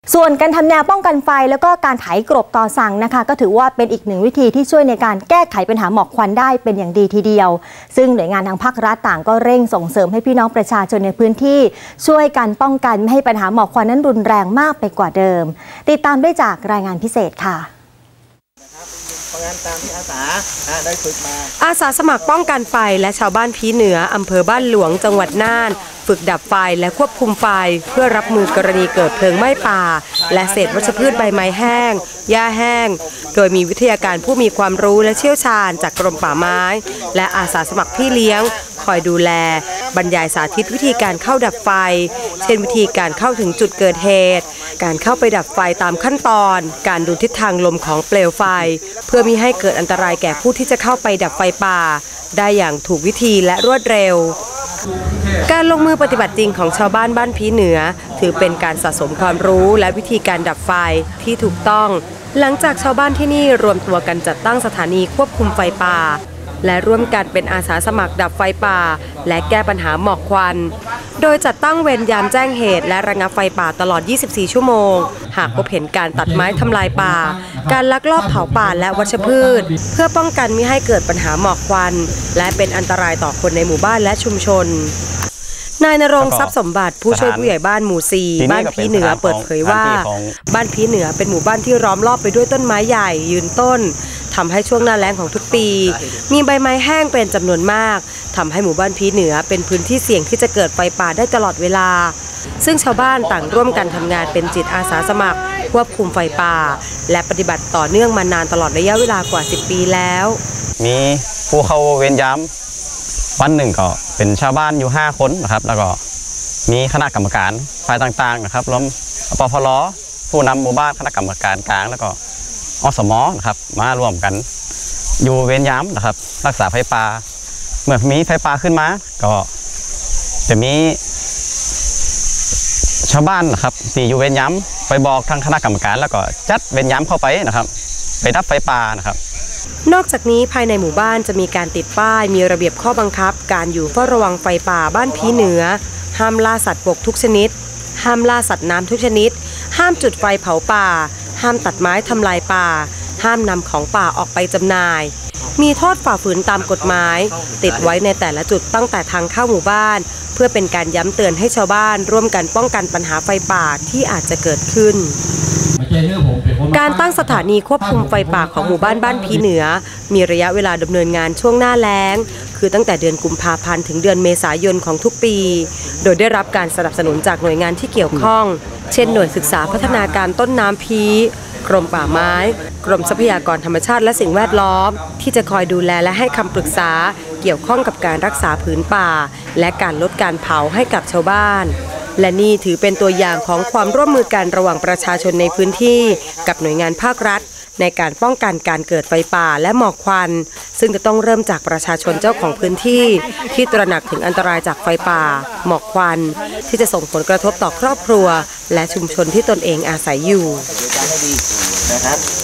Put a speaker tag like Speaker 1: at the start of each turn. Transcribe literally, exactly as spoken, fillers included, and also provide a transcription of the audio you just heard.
Speaker 1: ส่วนการทำแนวป้องกันไฟแล้วก็การไถกลบต่อสั่งนะคะก็ถือว่าเป็นอีกหนึ่งวิธีที่ช่วยในการแก้ไขปัญหาหมอกควันได้เป็นอย่างดีทีเดียวซึ่งหน่วยงานทางภาครัฐต่างก็เร่งส่งเสริมให้พี่น้องประชาชนในพื้นที่ช่วยกันป้องกันไม่ให้ปัญหาหมอกควันนั้นรุนแรงมากไปกว่าเดิมติดตามได้จากรายงานพิเศษค่ะ
Speaker 2: อาสาสมัครป้องกันไฟและชาวบ้านพีเหนืออำเภอบ้านหลวงจังหวัดน่านฝึกดับไฟและควบคุมไฟเพื่อรับมือกรณีเกิดเพลิงไหม้ป่าและเศษวัชพืชใบไม้แห้งหญ้าแห้งโดยมีวิทยาการผู้มีความรู้และเชี่ยวชาญจากกรมป่าไม้และอาสาสมัครพี่เลี้ยงคอยดูแลบรรยายสาธิตวิธีการเข้าดับไฟเช่นวิธีการเข้าถึงจุดเกิดเหตุการเข้าไปดับไฟตามขั้นตอนการดูทิศทางลมของเปลวไฟเพื่อมิให้เกิดอันตรายแก่ผู้ที่จะเข้าไปดับไฟป่าได้อย่างถูกวิธีและรวดเร็วการลงมือปฏิบัติจริงของชาวบ้านบ้านพีเหนือถือเป็นการสะสมความรู้และวิธีการดับไฟที่ถูกต้องหลังจากชาวบ้านที่นี่รวมตัวกันจัดตั้งสถานีควบคุมไฟป่าและร่วมกันเป็นอาสาสมัครดับไฟป่าและแก้ปัญหาหมอกควันโดยจัดตั้งเวรยามแจ้งเหตุและระงับไฟป่าตลอดยี่สิบสี่ชั่วโมงหากพบเห็นการตัดไม้ทำลายป่าการลักลอบเผาป่าและวัชพืชเพื่อป้องกันไม่ให้เกิดปัญหาหมอกควันและเป็นอันตรายต่อคนในหมู่บ้านและชุมชนนายณรงค์ทรัพย์สมบัติผู้ช่วยผู้ใหญ่บ้านหมู่สี่บ้านพีเหนือเปิดเผยว่าบ้านพีเหนือเป็นหมู่บ้านที่ล้อมรอบไปด้วยต้นไม้ใหญ่ยืนต้นทำให้ช่วงหน้าแล้งของทุกปีมีใบไม้แห้งเป็นจำนวนมากทำให้หมู่บ้านพีเหนือเป็นพื้นที่เสี่ยงที่จะเกิดไฟป่าได้ตลอดเวลาซึ่งชาวบ้านต่างร่วมกันทำงานเป็นจิตอาสาสมัครควบคุมไฟป่าและปฏิบัติต่อเนื่องมานานตลอดระยะเวลากว่าสิบปีแล้ว
Speaker 3: มีผู้เข้าเวรยามวันหนึ่งก็เป็นชาวบ้านอยู่ห้าคนนะครับแล้วก็มีคณะกรรมการฝ่ายต่างๆนะครับรวมปพลผู้นำหมู่บ้านคณะกรรมการกลางแล้วก็อสมนะครับมาร่วมกันอยู่เวรยามนะครับรักษาไฟป่าเมื่อมีไฟป่าขึ้นมาก็จะมีชาวบ้านนะครับที่อยู่เวรยามไปบอกทางคณะกรรมการแล้วก็จัดเวรยามเข้าไปนะครับไปดับไฟป่านะครับ
Speaker 2: นอกจากนี้ภายในหมู่บ้านจะมีการติดป้ายมีระเบียบข้อบังคับการอยู่เฝ้าระวังไฟป่าบ้านพีเหนือห้ามล่าสัตว์บกทุกชนิดห้ามล่าสัตว์น้ำทุกชนิดห้ามจุดไฟเผาป่าห้ามตัดไม้ทำลายป่าห้ามนำของป่าออกไปจำหน่ายมีโทษฝ่าฝืนตามกฎหมายติดไว้ในแต่ละจุดตั้งแต่ทางเข้าหมู่บ้านเพื่อเป็นการย้ำเตือนให้ชาวบ้านร่วมกันป้องกันปัญหาไฟป่าที่อาจจะเกิดขึ้นการตั้งสถานีควบคุมไฟป่าของหมู่บ้านบ้านพีเหนือมีระยะเวลาดำเนินงานช่วงหน้าแล้งคือตั้งแต่เดือนกุมภาพันธ์ถึงเดือนเมษายนของทุกปีโดยได้รับการสนับสนุนจากหน่วยงานที่เกี่ยวข้องเช่นหน่วยศึกษาพัฒนาการต้นน้ำพีกรมป่าไม้กรมทรัพยากรธรรมชาติและสิ่งแวดล้อมที่จะคอยดูแลและให้คำปรึกษาเกี่ยวข้องกับการรักษาผืนป่าและการลดการเผาให้กับชาวบ้านและนี่ถือเป็นตัวอย่างของความร่วมมือกันระหว่างประชาชนในพื้นที่กับหน่วยงานภาครัฐในการป้องกันการเกิดไฟป่าและหมอกควันซึ่งจะต้องเริ่มจากประชาชนเจ้าของพื้นที่ที่ตระหนักถึงอันตรายจากไฟป่าหมอกควันที่จะส่งผลกระทบต่อครอบครัวและชุมชนที่ตนเองอาศัยอยู่นะครับ